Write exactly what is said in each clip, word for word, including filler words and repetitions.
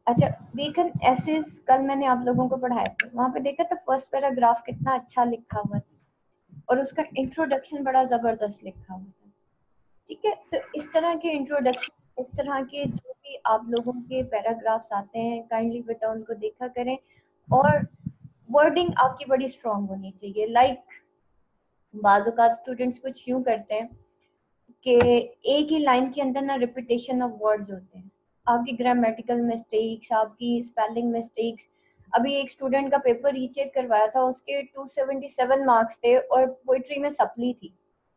अच्छा, bacon essays कल मैंने आप लोगों को पढ़ाया था, वहां पे देखा था फर्स्ट पैराग्राफ कितना अच्छा लिखा हुआ था और उसका इंट्रोडक्शन बड़ा जबरदस्त लिखा हुआ था। ठीक है, तो इस तरह के इंट्रोडक्शन, इस तरह के जो भी आप लोगों के पैराग्राफ्स आते हैं, काइंडली बेटा उनको देखा करें और वर्डिंग आपकी बड़ी स्ट्रांग होनी चाहिए। लाइक बाज़ औक़ात स्टूडेंट्स कुछ यूं करते हैं कि एक ही लाइन के अंदर ना रिपीटेशन ऑफ वर्ड्स होते हैं, आपकी ग्रामेटिकल मिस्टेक्स, आपकी स्पेलिंग मिस्टेक्स। अभी एक स्टूडेंट का पेपर रीचेक करवाया था, उसके दो सौ सतहत्तर मार्क्स थे और पोइट्री में सप्ली थी।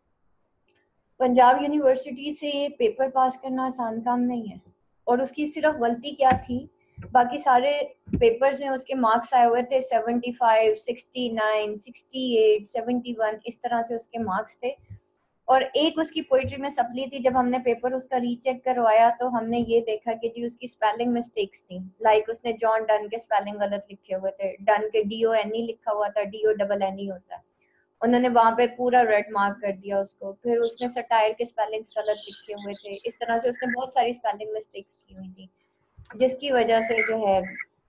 पंजाब यूनिवर्सिटी से पेपर पास करना आसान काम नहीं है और उसकी सिर्फ गलती क्या थी, बाकी सारे पेपर्स में उसके मार्क्स आए हुए थे पचहत्तर, उनहत्तर, अड़सठ, इकहत्तर, इस तरह से उसके मार्क्स थे और एक उसकी पोइट्री में सप्ली थी। जब हमने पेपर उसका रीचेक करवाया तो हमने ये देखा कि जी उसकी स्पेलिंग मिस्टेक्स थी। लाइक उसने जॉन डन के स्पेलिंग गलत लिखे हुए थे, डन के डी ओ एन ई लिखा हुआ था, D O double N E होता है, उन्होंने वहां पे पूरा रेड मार्क कर दिया उसको। फिर उसने सटायर के स्पेलिंग्स गलत लिखे हुए थे, इस तरह से उसने बहुत सारी स्पेलिंग मिस्टेक्स की हुई थी, जिसकी वजह से जो है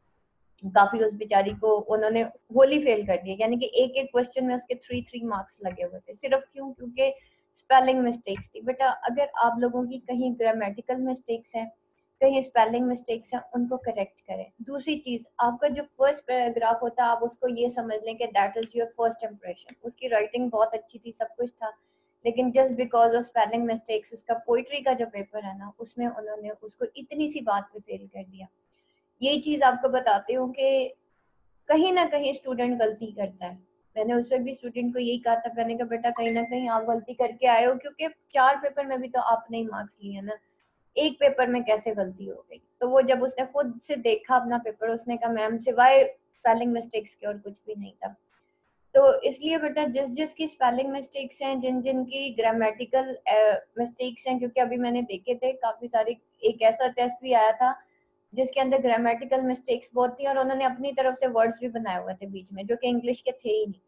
काफी उस बेचारी को उन्होंने होली फेल कर दिया। यानी कि एक एक क्वेश्चन में उसके थ्री थ्री मार्क्स लगे हुए थे, सिर्फ क्यों? क्योंकि स्पेलिंग मिस्टेक्स थी। बेटा अगर आप लोगों की कहीं ग्रामेटिकल मिस्टेक्स हैं, कहीं स्पेलिंग मिस्टेक्स हैं, उनको करेक्ट करें। दूसरी चीज, आपका जो फर्स्ट पैराग्राफ होता है आप उसको ये समझ लें कि that is your first impression. उसकी राइटिंग बहुत अच्छी थी, सब कुछ था, लेकिन just because of spelling mistakes उसका पोइट्री का जो पेपर है ना, उसमें उन्होंने उसको इतनी सी बात पे फेल कर दिया। यही चीज आपको बताती हूँ कि कहीं ना कहीं स्टूडेंट गलती करता है। मैंने उस वक्त भी स्टूडेंट को यही कहा था, मैंने कहा बेटा कहीं ना कहीं आप गलती करके आए हो, क्योंकि चार पेपर में भी तो आपने ही मार्क्स लिए ना, एक पेपर में कैसे गलती हो गई? तो वो जब उसने खुद से देखा अपना पेपर, उसने कहा मैम सिवाय स्पेलिंग मिस्टेक्स के और कुछ भी नहीं था। तो इसलिए बेटा जिस जिस की स्पेलिंग मिस्टेक्स हैं, जिन जिन की ग्रामेटिकल मिस्टेक्स हैं, क्योंकि अभी मैंने देखे थे काफी सारे, एक ऐसा टेस्ट भी आया था जिसके अंदर ग्रामेटिकल मिस्टेक्स बहुत थी और उन्होंने अपनी तरफ से वर्ड्स भी बनाए हुए थे बीच में जो कि इंग्लिश के थे ही नहीं।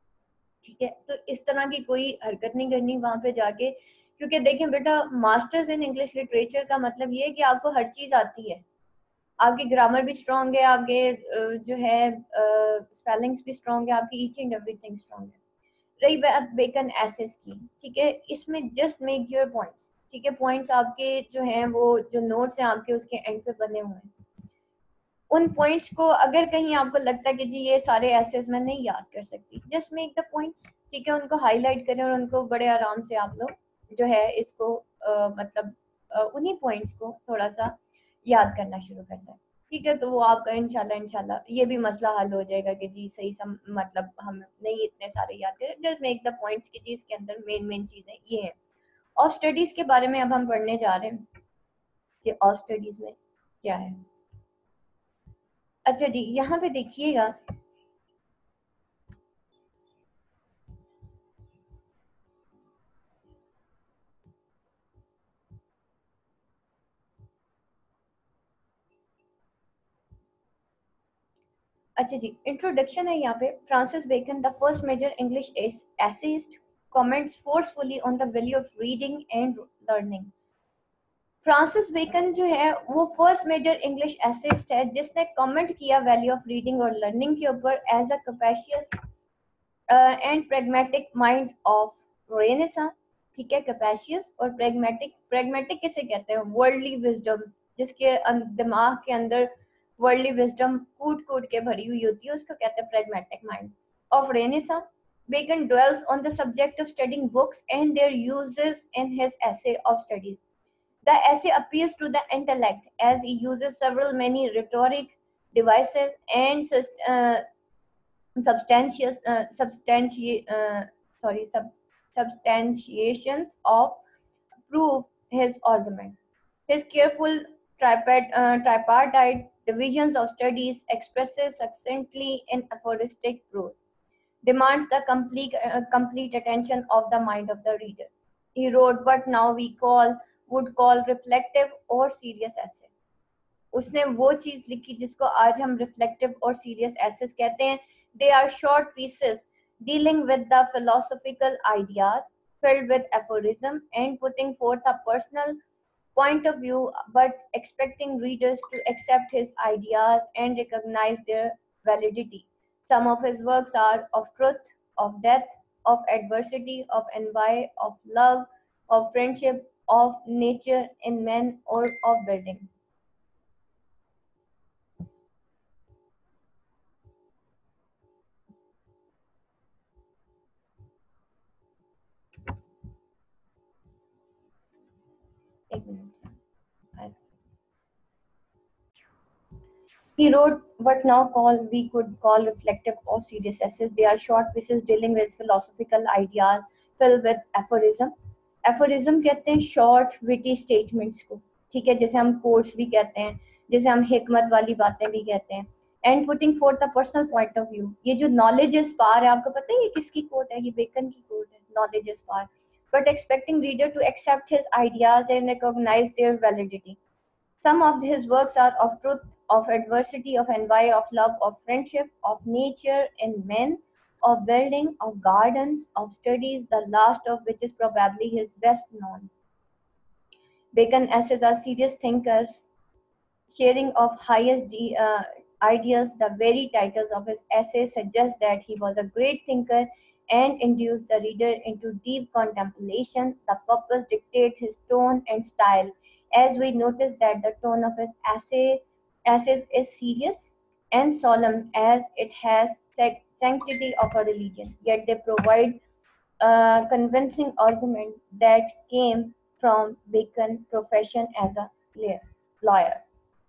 ठीक है, तो इस तरह की कोई हरकत नहीं करनी वहां पे जाके, क्योंकि देखें बेटा मास्टर्स इन इंग्लिश लिटरेचर का मतलब ये है कि आपको हर चीज आती है, आपकी ग्रामर भी स्ट्रांग है, आपके जो है स्पेलिंग्स भी स्ट्रांग है, आपकी ईच एंड एवरीथिंग स्ट्रांग है। रही बात बेकन एसेस की, ठीक है, इसमें जस्ट मेक योर पॉइंट्स। ठीक है, पॉइंट्स आपके जो हैं वो जो नोट्स हैं आपके उसके एंड पे बने हुए हैं, उन पॉइंट्स को अगर कहीं आपको लगता है कि जी ये सारे एसेस मैं नहीं याद कर सकती, जस्ट मेक द पॉइंट्स। ठीक है, उनको हाईलाइट करें और उनको बड़े आराम से आप लोग जो है इसको आ, मतलब आ, उन्हीं पॉइंट्स को थोड़ा सा याद करना शुरू करते हैं। ठीक है, तो वो आपका इंशाल्लाह इंशाल्लाह ये भी मसला हल हो जाएगा कि जी सही सम मतलब हम नहीं इतने सारे याद करें, जस्ट मेक द पॉइंट्स की चीज के अंदर मेन मेन चीजें ये हैं। और स्टडीज के बारे में अब हम पढ़ने जा रहे हैं कि और स्टडीज में क्या है। अच्छा जी, यहाँ पे देखिएगा, अच्छा जी, इंट्रोडक्शन है यहाँ पे। Francis Bacon, the first major English essayist, comments forcefully on the value of reading and learning. Francis Bacon जो है वो फर्स्ट मेजर इंग्लिश एसेइस्ट है जिसने कमेंट किया वैल्यू ऑफ रीडिंग और लर्निंग के ऊपर as a capacious and pragmatic mind of Renaissance. ठीक है, कैपेशियस और प्रेगमेटिक, प्रेगमेटिक किसे कहते हैं? वर्ल्डली विजडम, जिसके दिमाग के अंदर वर्ल्डली विजडम कूट कूट के भरी हुई होती है, उसको कहते हैं pragmatic mind of Renaissance. Bacon dwells on the subject of studying books and their uses in his essay of studies. The essay appeals to the intellect as he uses several many rhetoric devices and uh, substantious uh, substanti- uh, sorry sub- substantiations of prove his argument. His careful tripart, uh, tripartite divisions of studies expresses succinctly in aphoristic prose, demands the complete uh, complete attention of the mind of the reader. He wrote what now we call would call reflective or serious essay. उसने वो चीज लिखी जिसको आज हम reflective और serious essays कहते हैं। They are short pieces dealing with the philosophical ideas filled with aphorism and putting forth a personal point of view, but expecting readers to accept his ideas and recognize their validity. Some of his works are of truth, of death, of adversity, of envy, of love, of friendship, of nature in men, or of building. एक minute. I- He wrote what now call we could call reflective or serious essays. They are short pieces dealing with philosophical ideas filled with aphorism. Aphorism कहते हैं short witty statements को, ठीक है, जैसे हम quotes भी कहते हैं, जैसे हम हिकमत वाली बातें भी कहते हैं. And putting forth a personal point of view. ये जो knowledge is power है, आपको पता है ये किसकी quote है? ये बेकन की quote है, knowledge is power. But expecting reader to accept his ideas and recognize their validity. Some of his works are of truth, of adversity, of envy, of love, of friendship, of nature in men, of building, of gardens, of studies, the last of which is probably his best known. Bacon essays are serious thinkers, sharing of highest de- uh, ideas. The very titles of his essays suggest that he was a great thinker and induced the reader into deep contemplation. The purpose dictates his tone and style, as we notice that the tone of his essay, essays is serious and solemn, as it has sac- sanctity of a religion. Yet they provide a convincing argument that came from Bacon's profession as a lawyer.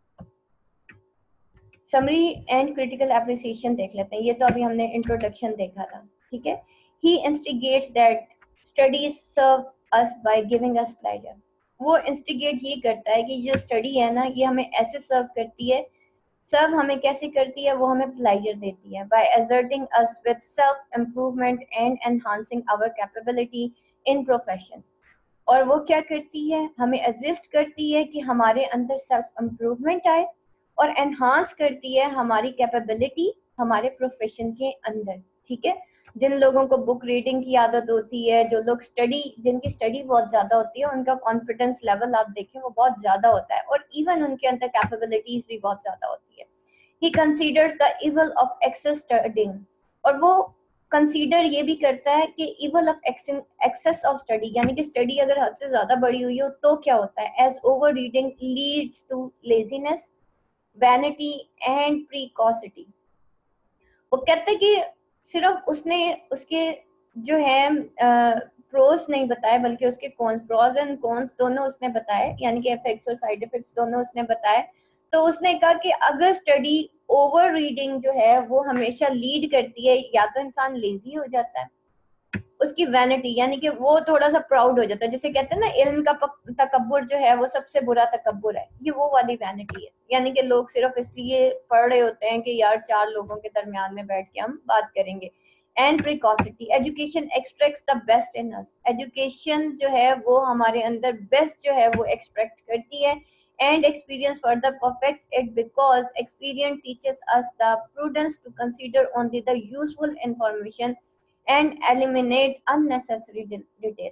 Summary and critical appreciation देख लेते हैं. ये तो अभी हमने introduction देखा था, ठीक है. He instigates that studies serve us by giving us pleasure. वो इंस्टिगेट ये करता है कि जो स्टडी है ना, ये हमें ऐसे सर्व करती है. सर्व हमें कैसे करती है? वो हमें प्लेजर देती है by exerting us with self improvement and enhancing our capability in profession. और वो क्या करती है? हमें एग्जिस्ट करती है कि हमारे अंदर सेल्फ इम्प्रूवमेंट आए, और एनहांस करती है हमारी कैपेबिलिटी हमारे प्रोफेशन के अंदर, ठीक है. जिन लोगों को बुक रीडिंग की आदत होती है, जो लोग स्टडी जिनकी स्टडी बहुत ज्यादा होती है, उनका कॉन्फिडेंस लेवल आप देखें वो बहुत ज्यादा होता है, और इवन उनके अंदर कैपेबिलिटीज भी बहुत ज्यादा होती है. He considers the evil of excess studying. और वो कंसीडर ये भी करता है कि evil of excess of study, यानी कि स्टडी अगर हद से ज्यादा बड़ी हुई हो तो क्या होता है? As over reading leads to laziness, vanity and precocity. वो कहते हैं कि सिर्फ उसने उसके जो है प्रोज नहीं बताए, बल्कि उसके कॉन्स, प्रोज एंड कॉन्स दोनों उसने बताए, यानी कि इफेक्ट्स और साइड इफेक्ट्स दोनों उसने बताए. तो उसने कहा कि अगर स्टडी ओवर रीडिंग जो है वो हमेशा लीड करती है, या तो इंसान लेजी हो जाता है, उसकी वैनिटी यानी कि वो थोड़ा सा प्राउड हो जाता है, जैसे कहते हैं ना इल्म का तकब्बुर जो है वो सबसे बुरा तकब्बुर है, ये वो वाली वैनिटी है. यानी कि लोग सिर्फ इसलिए पढ़ रहे होते हैं कि यार चार लोगों के दरमियान में बैठ के हम बात करेंगे. And precocity. Education extracts the best in us. Education जो है वो हमारे अंदर बेस्ट जो है वो एक्सट्रैक्ट करती है. And experience further perfects it, because experience teaches us the prudence to consider only the useful information and eliminate unnecessary detail.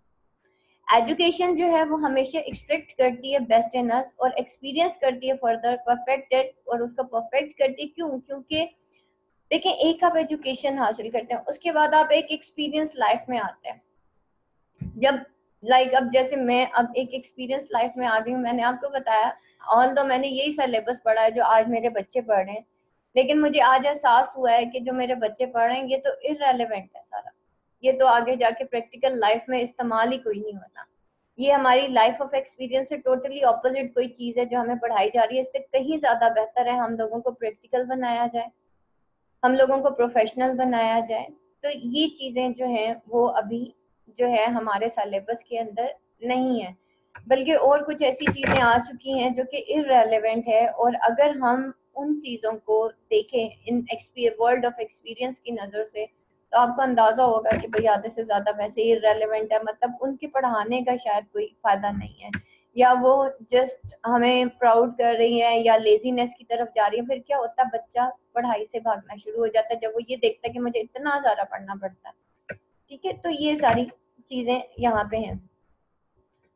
Education जो है वो हमेशा एक्सट्रैक्ट करती है बेस्ट इन अस, और एक्सपीरियंस करती है फर्दर परफेक्टेड, और उसको परफेक्ट करती है. क्यों? क्योंकि देखिए, एक आप एजुकेशन हासिल करते हैं, उसके बाद आप एक एक्सपीरियंस लाइफ में आते हैं. जब लाइक like, अब जैसे मैं अब एक एक्सपीरियंस लाइफ में आ गई हूँ, मैंने आपको बताया, ऑल दो मैंने यही सिलेबस पढ़ा है जो आज मेरे बच्चे पढ़ रहे हैं, लेकिन मुझे आज एहसास हुआ है कि जो मेरे बच्चे पढ़ रहे हैं ये तो इररेलेवेंट है सारा, ये तो आगे जाके प्रैक्टिकल लाइफ में इस्तेमाल ही कोई नहीं होता. ये हमारी लाइफ ऑफ एक्सपीरियंस से टोटली ऑपोजिट कोई चीज़ है जो हमें पढ़ाई जा रही है. इससे कहीं ज़्यादा बेहतर है हम लोगों को प्रैक्टिकल बनाया जाए, हम लोगों को प्रोफेशनल बनाया जाए. तो ये चीज़ें जो हैं वो अभी जो है हमारे सिलेबस के अंदर नहीं है, बल्कि और कुछ ऐसी चीज़ें आ चुकी हैं जो कि इररेलेवेंट है. और अगर हम उन चीज़ों को देखें इन वर्ल्ड ऑफ एक्सपीरियंस की नज़र से, तो आपको अंदाज़ा होगा कि भाई आधे से ज़्यादा वैसे ही इररेलेवेंट है, मतलब उनके पढ़ाने का शायद कोई फ़ायदा नहीं है, या वो जस्ट हमें प्राउड कर रही है या लेजीनेस की तरफ जा रही है. फिर क्या होता है? बच्चा पढ़ाई से भागना शुरू हो जाता है जब वो ये देखता है कि मुझे इतना ज़्यादा पढ़ना पड़ता है, ठीक है. तो ये सारी चीज़ें यहाँ पे हैं.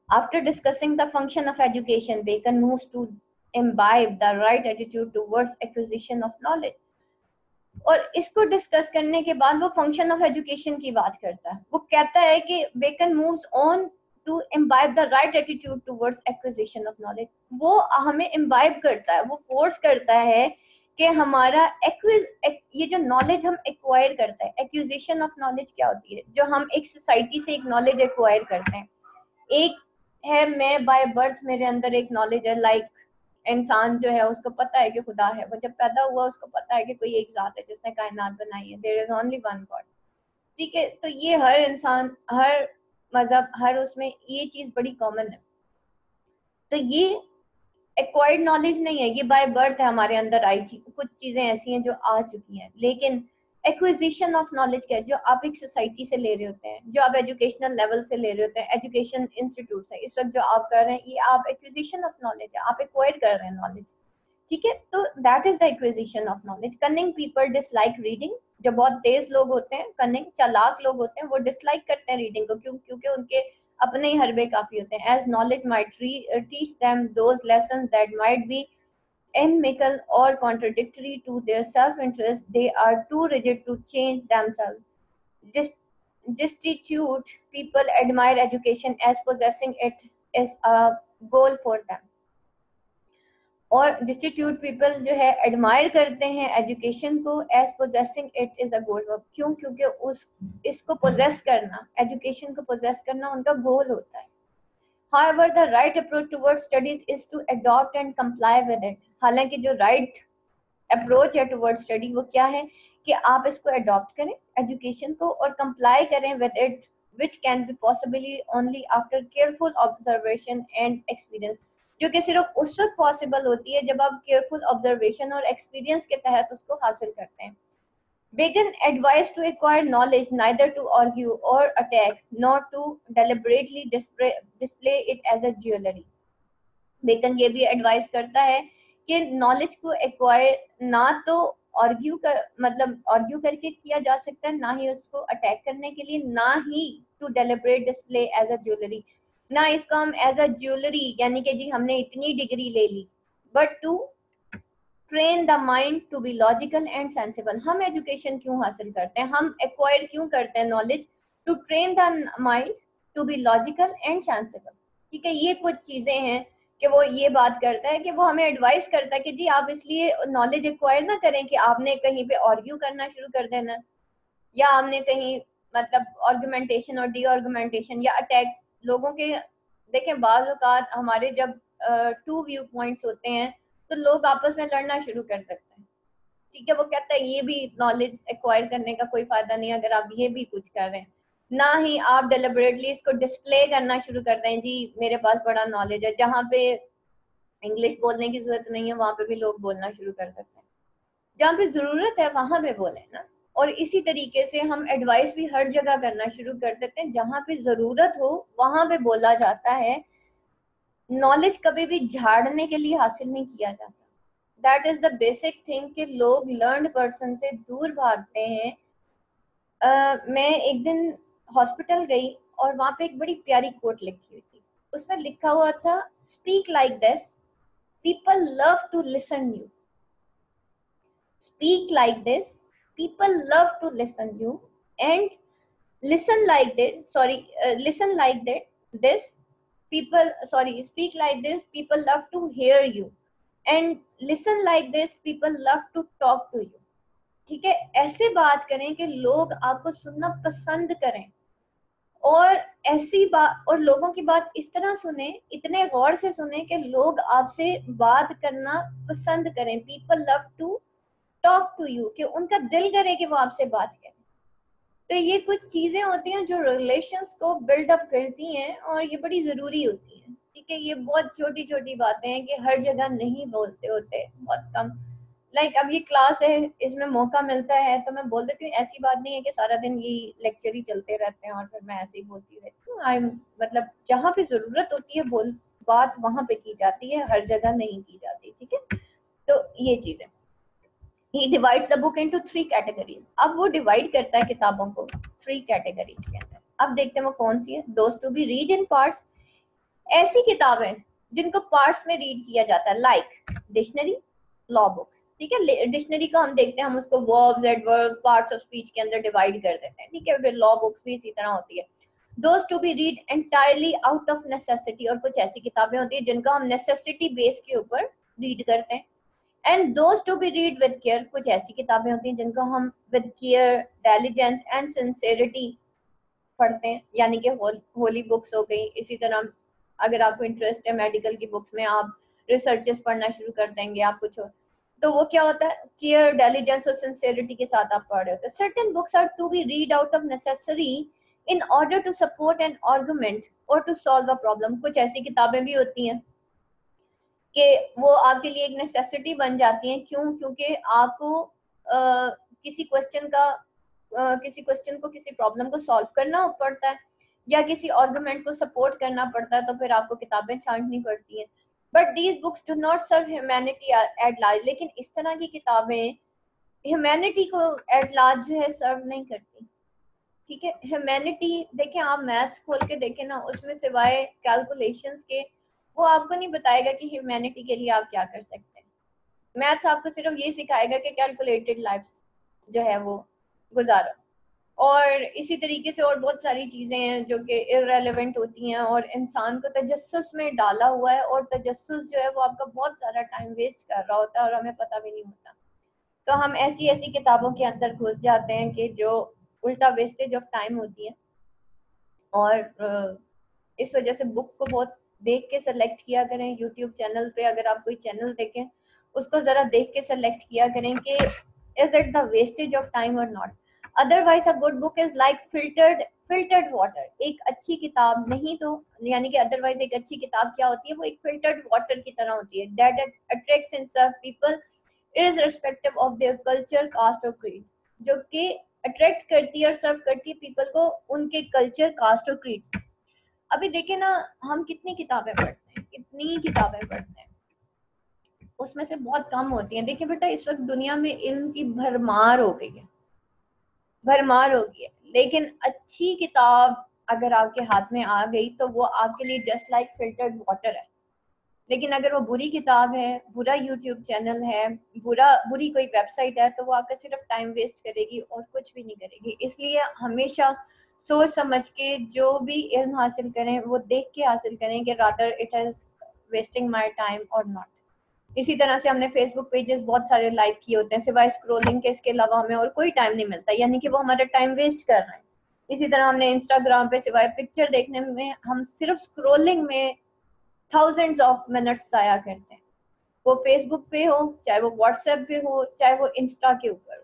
After discussing the function of education, Bacon moves to imbibe the right attitude towards acquisition of knowledge. और इसको डिस्कस करने के बाद वो फंक्शन ऑफ एजुकेशन की बात करता है। वो कहता है कि Bacon moves on to imbibe the right attitude towards acquisition of knowledge. वो हमें इम्बाइब करता है, वो फोर्स करता है कि हमारा एक्विज ये जो नॉलेज हम एक्वायर करते हैं, एक्विजिशन ऑफ नॉलेज क्या होती है, जो हम एक सोसाइटी से एक नॉलेज एक्वायर करते हैं। एक है मैं बाय बर्थ मेरे अंदर एक नॉलेज है, लाइक इंसान जो है उसको पता है कि खुदा है, वो जब पैदा हुआ उसको पता है कि कोई एक जात है जिसने कायनात बनाई है, there is only one God. ठीक है, तो ये हर इंसान, हर मजहब, हर उसमें ये चीज बड़ी कॉमन है। तो ये एक्वायर्ड नॉलेज नहीं है, ये बाय बर्थ है, हमारे अंदर आई थी, कुछ चीजें ऐसी हैं जो आ चुकी हैं। लेकिन एक्विजिशन ऑफ नॉलेज क्या है, जो आप एक सोसाइटी से ले रहे होते हैं, जो आप एजुकेशनल लेवल से ले रहे होते हैं, एजुकेशन इंस्टीट्यूट से इस वक्त जो आप कर रहे हैं, ये आप एक्विजिशन ऑफ नॉलेज है, आप एक्वायर कर रहे हैं नॉलेज। ठीक है, तो that is the acquisition of knowledge. Cunning people dislike reading, जो बहुत तेज लोग होते हैं, कनिंग चालाक लोग होते हैं, वो डिसलाइक करते हैं रीडिंग को, क्यों? क्योंकि उनके अपने ही हरबे काफी होते हैं। As knowledge might teach them those lessons that might be inimical or contradictory to their self-interest, they are too rigid to change themselves. Dis- destitute people admire education as possessing it is a goal for them. और destitute people जो है admire करते हैं education को as possessing it is a goal. क्यों? क्योंकि उस इसको पोजेस करना, एजुकेशन को पोजेस करना उनका गोल होता है। However, the right approach towards studies is to adopt and comply with it. हालांकि जो right approach है towards study वो क्या है कि आप इसको adopt करें एजुकेशन को और comply करें with it, which can be possibly only after careful observation and experience, जो कि सिर्फ उस वक्त पॉसिबल होती है जब आप केयरफुल ऑब्जर्वेशन और एक्सपीरियंस के तहत उसको हासिल करते हैं। Bacon advised to acquire knowledge neither to argue or attack, nor to deliberately display, display it as a jewelry. Bacon ये भी एडवाइस करता है कि नॉलेज को एक्वायर ना तो आर्ग्यू कर मतलब आर्ग्यू करके किया जा सकता है, ना ही उसको अटैक करने के लिए, ना ही to deliberate display as a jewelry, ना इसको हम एज अ ज्वेलरी यानी कि जी हमने इतनी डिग्री ले ली, but to train the mind to be logical and sensible. हम एजुकेशन क्यों हासिल करते हैं, हम एक्वायर क्यों करते हैं knowledge? To train the mind to be logical and sensible. ठीक है, ये कुछ चीजें हैं कि वो ये बात करता है कि वो हमें एडवाइस करता है कि जी आप इसलिए नॉलेज एक्वायर ना करें कि आपने कहीं पे आर्ग्यू करना शुरू कर देना, या आपने कहीं मतलब आर्गुमेंटेशन और डी आर्गुमेंटेशन या अटैक लोगों के। देखें बाज़ औक़ात हमारे जब टू व्यू पॉइंट्स होते हैं तो लोग आपस में लड़ना शुरू कर सकते हैं। ठीक है, वो कहता है ये भी नॉलेज एक्वायर करने का कोई फायदा नहीं अगर आप ये भी कुछ कर रहे हैं, ना ही आप डेलिबरेटली इसको डिस्प्ले करना शुरू कर दें, जी मेरे पास बड़ा नॉलेज है। जहाँ पे इंग्लिश बोलने की जरूरत नहीं है वहां पे भी लोग बोलना शुरू कर सकते हैं, जहाँ पे जरूरत है वहां पे बोले ना। और इसी तरीके से हम एडवाइस भी हर जगह करना शुरू कर देते हैं, जहाँ पे जरूरत हो वहां पे बोला जाता है। नॉलेज कभी भी झाड़ने के लिए हासिल नहीं किया जाता। That is the basic thing कि लोग लर्नड पर्सन से दूर भागते हैं। uh, मैं एक दिन हॉस्पिटल गई और वहां पे एक बड़ी प्यारी कोट लिखी हुई थी। उसमें लिखा हुआ था, speak like this, people love to listen you. Speak like this, people love to listen you, and listen like this, sorry uh, listen like that this people sorry speak like this, people love to hear you, and listen like this, people love to talk to you। ठीक है, ऐसे बात करें कि लोग आपको सुनना पसंद करें, और ऐसी बात और लोगों की बात इस तरह सुने, इतने गौर से सुने कि लोग आपसे बात करना पसंद करें। People love to talk to you, कि उनका दिल करे कि वो आपसे बात करें। तो ये कुछ चीजें होती हैं जो रिलेशंस को बिल्डअप करती हैं और ये बड़ी जरूरी होती हैं। ठीक है, ये बहुत छोटी छोटी बातें हैं कि हर जगह नहीं बोलते होते, बहुत कम। लाइक अब ये क्लास है, इसमें मौका मिलता है तो मैं बोल देती हूँ। ऐसी बात नहीं है कि सारा दिन ये लेक्चर ही चलते रहते हैं और फिर मैं ऐसे ही बोलती रहती हूँ। आई मतलब जहाँ पे जरूरत होती है बोल बात वहां पे की जाती है, हर जगह नहीं की जाती। ठीक है, तो ये चीजें। He divides the book into three categories. अब वो डिवाइड करता है किताबों को थ्री कैटेगरीज के अंदर। अब देखते हैं वो कौन सी है। Those to be read in parts, ऐसी किताबें जिनको पार्ट्स में रीड किया जाता है, लाइक डिक्शनरी, लॉ बुक्स, ठीक है। डिक्शनरी को हम देखते हैं, हम उसको verbs, adverb, parts of speech के अंदर डिवाइड कर देते हैं, ठीक है। फिर लॉ बुक्स भी इसी तरह होती है। Those to be read entirely out of necessity, और कुछ ऐसी किताबें होती है जिनको हम नेसेसिटी बेस के ऊपर रीड करते हैं। And those to be read with care, कुछ ऐसी किताबें होती हैं जिनको हम with care, diligence and sincerity पढ़ते हैं, यानी कि होली बुक्स हो गई। इसी तरह अगर आपको इंटरेस्ट है मेडिकल की बुक्स में, आप रिसर्चेस पढ़ना शुरू कर देंगे, आप कुछ हो, तो वो क्या होता है, केयर, डिलिजेंस और सिंसेरिटी के साथ आप पढ़ रहे होते हैं। Certain books are to be read out of necessary in order to support an argument और टू सॉल्व अ प्रॉब्लम। कुछ ऐसी किताबें भी होती हैं कि वो आपके लिए एक नेसेसिटी बन जाती हैं। क्यों? क्योंकि आपको आ, किसी क्वेश्चन का आ, किसी क्वेश्चन को, किसी प्रॉब्लम को सॉल्व करना पड़ता है या किसी आर्गुमेंट को सपोर्ट करना पड़ता है, तो फिर आपको किताबें छांटनी पड़ती हैं। But these books do not serve humanity at large, लेकिन इस तरह की किताबें ह्यूमैनिटी को एट लार्ज जो है सर्व नहीं करती, ठीक है। ह्यूमैनिटी देखें, आप मैथ्स खोल के देखें ना, उसमें सिवाय कैलकुलेशंस के वो आपको नहीं बताएगा कि ह्यूमैनिटी के लिए आप क्या कर सकते हैं। मैथ्स आपको सिर्फ ये सिखाएगा कि कैलकुलेटेड लाइफ जो है वो गुजारो, और इसी तरीके से और बहुत सारी चीजें हैं जो कि इररेलेवेंट होती हैं और इंसान को तजस्सुस में डाला हुआ है, और तजस्सुस जो है वो आपका बहुत सारा टाइम वेस्ट कर रहा होता है और हमें पता भी नहीं होता। तो हम ऐसी ऐसी किताबों के अंदर घुस जाते हैं कि जो उल्टा वेस्टेज ऑफ टाइम होती है। और इस वजह से बुक को बहुत देख के सेलेक्ट किया करें। यूट्यूब चैनल पे अगर आप कोई चैनल देखें, उसको जरा देख के सेलेक्ट किया करें कि is it the wastage of time और not. Otherwise a good book is like filtered filtered water. एक अच्छी किताब नहीं तो, यानी कि अदरवाइज एक अच्छी किताब क्या होती है, वो एक फिल्टर्ड वाटर की तरह होती है, that attracts and serve people irrespective of their culture, caste और क्रीड, जो कि अट्रैक्ट करती है और सर्व करती है पीपल को उनके कल्चर, कास्ट और क्रीड से। अभी देखे ना, हम कितनी किताबें पढ़ते हैं, कितनी किताबें पढ़ते हैं, उसमें से बहुत कम होती हैं। देखिए बेटा, इस वक्त दुनिया में इल्म की भरमार हो गई है, भरमार हो गई है, लेकिन अच्छी किताब अगर आपके हाथ में आ गई तो वो आपके लिए जस्ट लाइक फिल्टर्ड वाटर है। लेकिन अगर वो बुरी किताब है, बुरा यूट्यूब चैनल है, बुरा बुरी कोई वेबसाइट है, तो वो आपका सिर्फ टाइम वेस्ट करेगी और कुछ भी नहीं करेगी। इसलिए हमेशा सोच समझ के जो भी इल्म हासिल करें वो देख के हासिल करें कि rather it is wasting my time और नॉट। इसी तरह से हमने फेसबुक पेजेस बहुत सारे लाइक किए होते हैं, सिवाय स्क्रोलिंग के इसके अलावा हमें और कोई टाइम नहीं मिलता, यानी कि वो हमारा टाइम वेस्ट कर रहे हैं। इसी तरह हमने इंस्टाग्राम पे सिवाय पिक्चर देखने में हम सिर्फ स्क्रोलिंग में थाउजेंड्स ऑफ मिनट्स जाया करते हैं। वो फेसबुक पे हो, चाहे वो व्हाट्सएप पे हो, चाहे वो इंस्टा के ऊपर,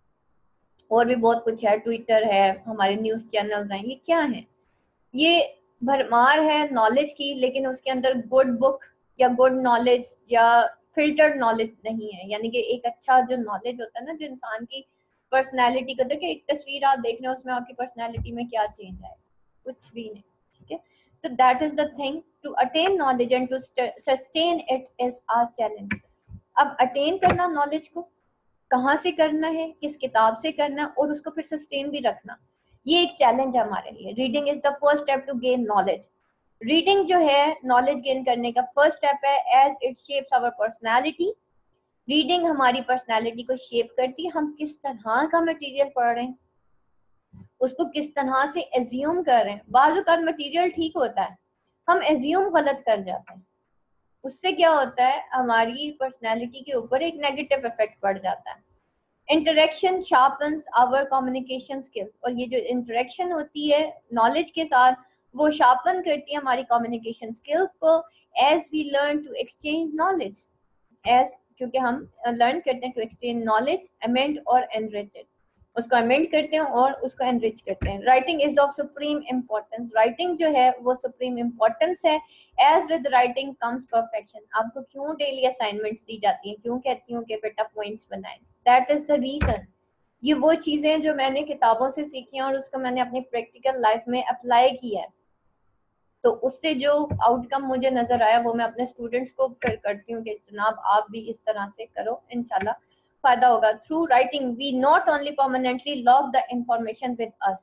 और भी बहुत कुछ है, ट्विटर है, हमारे न्यूज चैनल्स हैं, ये क्या है, ये भरमार है नॉलेज की, लेकिन उसके अंदर गुड बुक या गुड नॉलेज या फिल्टर्ड नॉलेज नहीं है। यानी कि एक अच्छा जो नॉलेज होता है ना, जो इंसान की पर्सनैलिटी को, देखिए एक तस्वीर आप देख रहे हो, उसमें आपकी पर्सनैलिटी में क्या चेंज आए, कुछ भी नहीं, ठीक है। तो that is the thing, to attain knowledge and to sustain it is our challenge. अब अटेन करना नॉलेज को कहाँ से करना है, किस किताब से करना है, और उसको फिर सस्टेन भी रखना, ये एक चैलेंज है हमारे लिए। Reading is the first step to gain knowledge. Reading जो है नॉलेज गेन करने का फर्स्ट स्टेप है, as it shapes our personality. Reading हमारी पर्सनालिटी को शेप करती है, हम किस तरह का मटेरियल पढ़ रहे हैं, उसको किस तरह से एज्यूम कर रहे हैं। बाज़ औक़ात मटेरियल ठीक होता है, हम एज्यूम गलत कर जाते हैं, उससे क्या होता है, हमारी पर्सनैलिटी के ऊपर एक नेगेटिव इफेक्ट पड़ जाता है। Interaction sharpens our communication skills, और ये जो इंटरेक्शन होती है नॉलेज के साथ, वो शार्पन करती है हमारी कम्युनिकेशन स्किल्स को, as we learn to exchange knowledge, as क्योंकि हम लर्न करते हैं टू एक्सचेंज नॉलेज, अमेंड और एनरिच इट, उसको अमेंड करते हैं और उसको एनरिच करते हैं। Writing is of supreme importance, writing जो है वो सुप्रीम इम्पोर्टेंस है। As with writing comes perfection. आपको क्यों डेली असाइनमेंट्स दी जाती हैं, क्यों कहती हूँ कि बेटा पॉइंट्स बनाएं, दैट इज द रीजन। ये वो चीजें जो मैंने किताबों से सीखी हैं और उसको मैंने अपनी प्रैक्टिकल लाइफ में अप्लाई किया है, तो उससे जो आउटकम मुझे नजर आया वो मैं अपने स्टूडेंट्स को फिर करती हूँ कि जनाब आप भी इस तरह से करो, इंशाल्लाह फायदा होगा। Through writing we not only permanently log the information with us,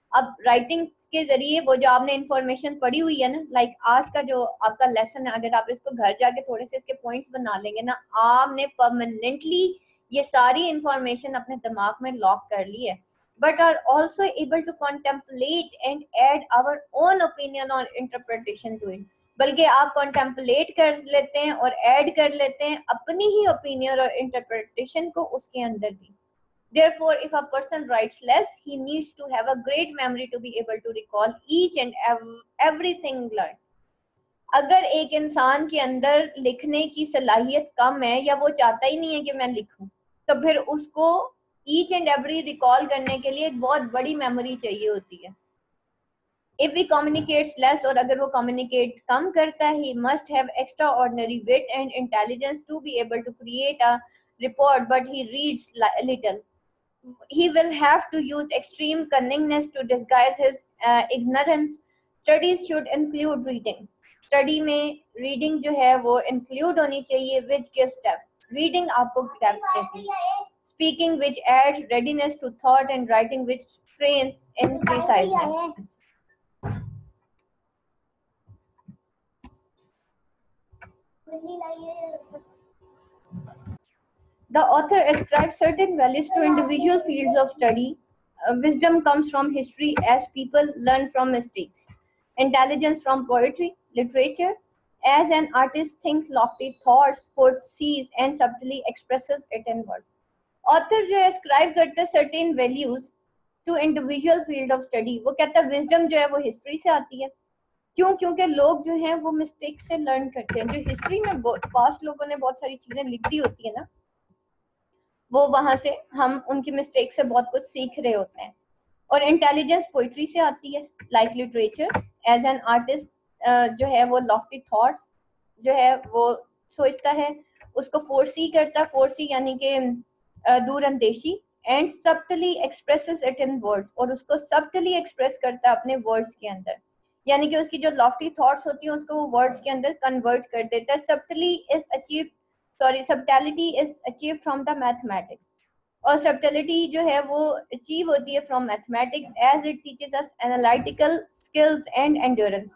अब राइटिंग के जरिए वो जो आपने इंफॉर्मेशन पढ़ी हुई है ना, लाइक आज का जो आपका लेसन है, अगर आप इसको घर जाके थोड़े से इसके पॉइंट्स बना लेंगे ना, आपने परमानेंटली ये सारी इंफॉर्मेशन अपने दिमाग में लॉक कर ली है. But are also able to contemplate and add our own opinion और इंटरप्रिटेशन टू इट. बल्कि आप कॉन्टेम्पलेट कर लेते हैं और ऐड कर लेते हैं अपनी ही ओपिनियन और इंटरप्रिटेशन को उसके अंदर भी. Therefore, if a person writes less, he needs to have a great memory to be able to recall each and everything learned. अगर एक इंसान के अंदर लिखने की सलाहियत कम है या वो चाहता ही नहीं है कि मैं लिखूं, तो फिर उसको each and every recall करने के लिए एक बहुत बड़ी मेमोरी चाहिए होती है. If he communicates less, और अगर वो communicate कम करता है, he must have extraordinary wit and intelligence to be able to create a report, but he reads little. He will have to use extreme cunningness to disguise his uh, ignorance. Studies should include reading. Study में reading जो है वो include होनी चाहिए, which gives depth. Reading आपको depth देती है. Speaking which adds readiness to thought, and writing which trains in preciseness. The author ascribes certain values to individual fields of study. Uh, wisdom comes from history as people learn from mistakes. Intelligence from poetry, literature. As an artist thinks lofty thoughts, foresees and subtly expresses it in words. Author जो ascribe करते certain values to individual field of study. वो कहता है wisdom जो है वो history से आती है. क्यों? क्योंकि लोग जो हैं वो मिस्टेक से लर्न करते हैं. जो हिस्ट्री में पास्ट लोगों ने बहुत सारी चीजें लिख दी होती है ना, वो वहां से हम उनकी मिस्टेक से बहुत कुछ सीख रहे होते हैं. और इंटेलिजेंस पोइट्री से आती है, like literature. As an artist जो है वो लॉफ्टी थॉट्स जो है वो सोचता है, उसको फोरसी करता है. फोरसी यानी कि दूर अंदेशी. And subtly expresses it in words, और उसको सबटली एक्सप्रेस करता है अपने वर्ड्स के अंदर. यानी कि उसकी जो लॉफ्टी थॉट्स होती हैं उसको वो वर्ड्स के अंदर कन्वर्ट कर देता है. Subtly is achieve sorry subtlety is achieve from the mathematics. और सबटलिटी जो है वो अचीव होती है from mathematics as it teaches us analytical skills and endurance.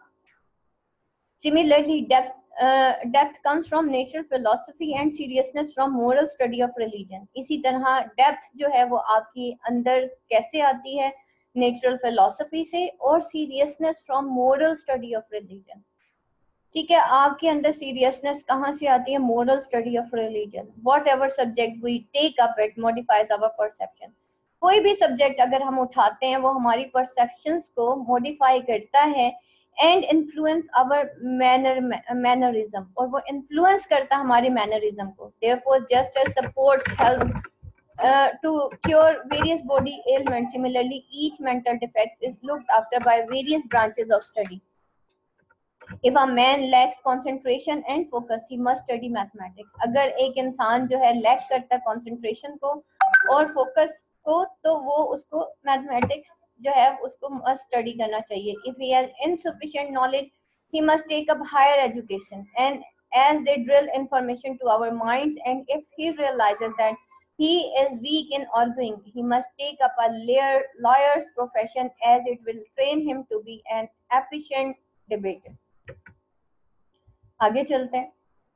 Similarly depth depth comes from natural philosophy and seriousness from moral study of religion. इसी तरह depth जो है वो आपकी अंदर कैसे आती है? नेचुरल फिलोसफी से, और seriousness from moral study of religion. ठीक है, आपके अंदर सीरियसनेस कहाँ से आती है? Moral study of religion. Whatever subject we take up it modifies our perception. कोई भी सब्जेक्ट अगर हम उठाते हैं वो हमारी परसेप्शंस को मॉडिफाई करता है and influence our manner mannerism, और वो इन्फ्लुएंस करता है हमारे मैनरिज्म को. Therefore just as supports help to cure various body ailments, similarly each mental defect is looked after by various branches of study. If a man lacks concentration and focus, he must study mathematics. अगर एक इंसान जो है lack करता है concentration को और focus को, तो वो उसको mathematics जो है उसको must study करना चाहिए. If he has insufficient knowledge, he must take up higher education, and as they drill information to our minds, and if he realizes that he is weak in arguing, he must take up a lawyer, lawyer's profession, as it will train him to be an efficient debater. आगे चलते हैं.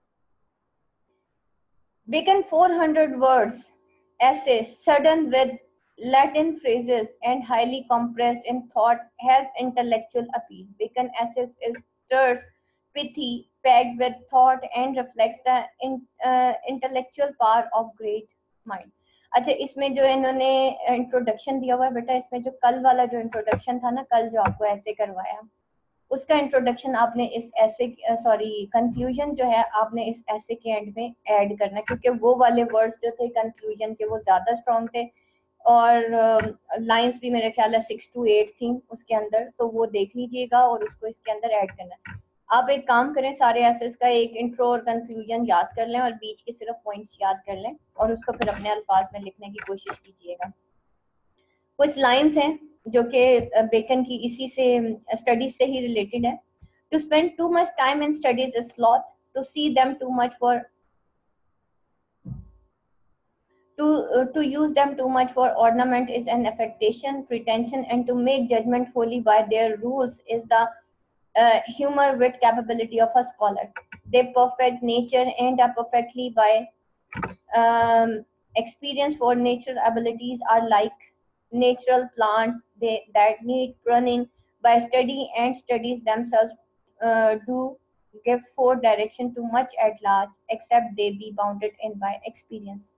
Bacon four hundred words essay, sudden with Latin phrases and highly compressed in thought, has intellectual appeal. Bacon essays is terse, pithy, packed with thought, and reflects the in, uh, intellectual power of great mind. अच्छा, इसमें जो इन्होंने introduction दिया हुआ है बेटा, इसमें जो कल वाला जो इंट्रोडक्शन था ना, कल जो आपको ऐसे करवाया, उसका इंट्रोडक्शन आपने इस ऐसे सॉरी कंक्लूजन जो है आपने इस ऐसे के एंड में ऐड करना, क्योंकि वो वाले वर्ड्स जो थे कंक्लूजन के वो ज़्यादा स्ट्रॉन्ग थे, और लाइंस भी मेरे ख्याल है सिक्स टू एट थी उसके अंदर, तो वो देख लीजिएगा और उसको इसके अंदर ऐड करना. आप एक काम करें, सारे एसेस का एक इंट्रो और कंक्लूजन याद कर लें और बीच के सिर्फ पॉइंट्स याद कर लें, और उसको फिर अपने अल्फाज में लिखने की कोशिश कीजिएगा. कुछ लाइंस हैं जो कि बेकन की इसी से स्टडीज से ही रिलेटेड है. To spend too much time in studies is sloth, to see them too much for To uh, to use them too much for ornament is an affectation, pretension, and to make judgment wholly by their rules is the uh, humor wit capability of a scholar. They perfect nature and are perfectly by um, experience. For natural abilities are like natural plants, they that need pruning by study, and studies themselves uh, do give for direction too much at large, except they be bounded in by experience.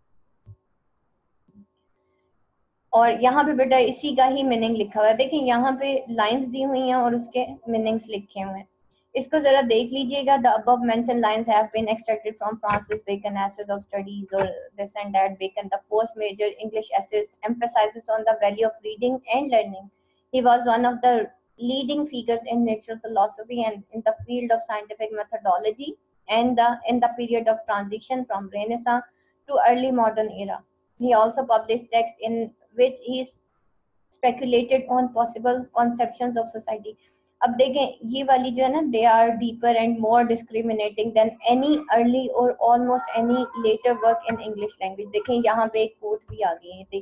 और यहाँ पे बेटा इसी का ही meaning लिखा हुआ है, देखिए यहाँ पे लाइंस दी हुई हैं और उसके मीनिंग्स लिखे हुए हैं, इसको जरा देख लीजिएगा. The above mentioned lines have been extracted from Francis Bacon essays of studies or this and that. Bacon, the first major English essayist, emphasizes on the value of reading and learning. He was one of the leading figures in natural philosophy and in the field of scientific methodology, and the in the period of transition from Renaissance to early modern era. He also published texts in which he speculated on possible conceptions of society. अब देखें ये वाली जो है ना, they are deeper and more discriminating than any early or almost any later work in English language. देखें यहाँ पे एक कोट भी आ गई है, देख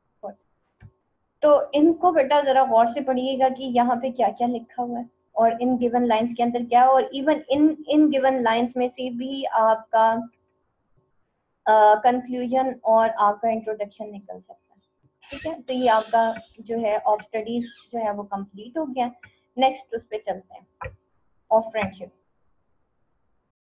तो इनको बेटा जरा गौर से पढ़िएगा कि यहाँ पे क्या क्या लिखा हुआ है और इन गिवन लाइंस के अंदर क्या है, और even in in given lines में से भी आपका कंक्लूजन uh, और आपका इंट्रोडक्शन निकल सकता है. ठीक है, तो ये आपका जो है ऑफ स्टडीज जो है वो कंप्लीट हो गया. नेक्स्ट उस पे चलते हैं, ऑफ फ्रेंडशिप.